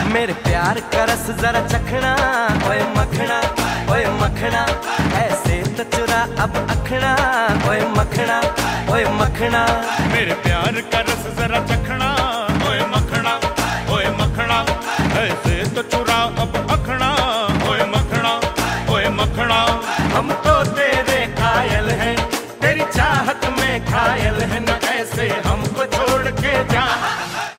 मेरे प्यार का रस जरा चखना, ओए मखना, ओए मखना, ऐसे तो चुरा अब अखना, ओए मखना, ओए मखना। मेरे प्यार का रस जरा चखना, ओए मखना, ओए मखना, ऐसे तो चुरा अब अखना, ओए मखना, ओए मखना। हम तो तेरे कायल हैं, तेरी चाहत में घायल हैं, न ऐसे हमको छोड़ के जा।